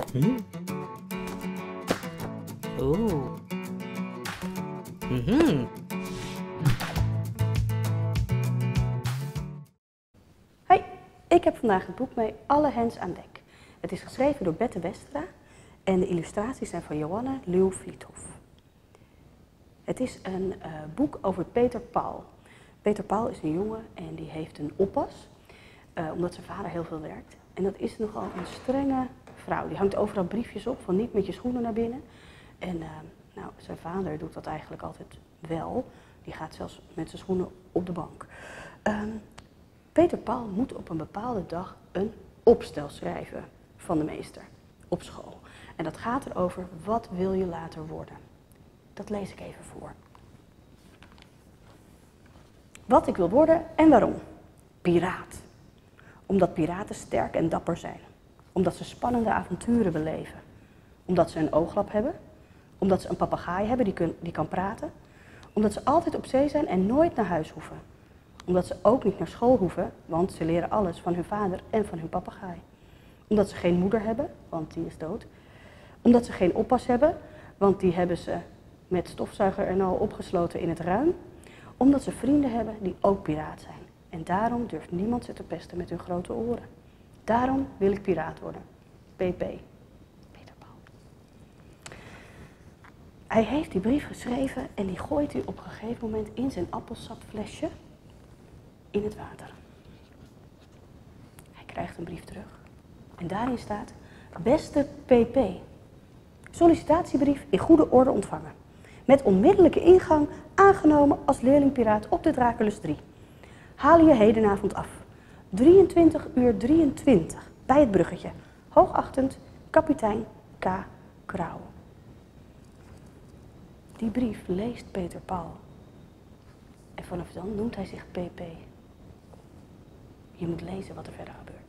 Oeh. Mhm. Hoi, ik heb vandaag het boek mee Alle Hens aan Dek. Het is geschreven door Bette Westra en de illustraties zijn van Johanne Leeuw-Vliethoff. Het is een boek over Peter Paul. Peter Paul is een jongen en die heeft een oppas, omdat zijn vader heel veel werkt. En dat is nogal een strenge vrouw. Die hangt overal briefjes op van niet met je schoenen naar binnen. En nou, zijn vader doet dat eigenlijk altijd wel. Die gaat zelfs met zijn schoenen op de bank. Peter Paul moet op een bepaalde dag een opstel schrijven van de meester op school. En dat gaat erover, wat wil je later worden? Dat lees ik even voor. Wat ik wil worden en waarom? Piraat. Omdat piraten sterk en dapper zijn. Omdat ze spannende avonturen beleven. Omdat ze een ooglap hebben. Omdat ze een papegaai hebben die kan praten. Omdat ze altijd op zee zijn en nooit naar huis hoeven. Omdat ze ook niet naar school hoeven, want ze leren alles van hun vader en van hun papegaai. Omdat ze geen moeder hebben, want die is dood. Omdat ze geen oppas hebben, want die hebben ze met stofzuiger en al opgesloten in het ruim. Omdat ze vrienden hebben die ook piraat zijn. En daarom durft niemand ze te pesten met hun grote oren. Daarom wil ik piraat worden. PP. Peter Paul. Hij heeft die brief geschreven en die gooit hij op een gegeven moment in zijn appelsapflesje in het water. Hij krijgt een brief terug. En daarin staat: beste PP. Sollicitatiebrief in goede orde ontvangen. Met onmiddellijke ingang aangenomen als leerlingpiraat op de Draculus 3. Haal je hedenavond af. 23:23 bij het bruggetje. Hoogachtend, kapitein K. Krauw. Die brief leest Peter Paul. En vanaf dan noemt hij zich PP. Je moet lezen wat er verder gebeurt.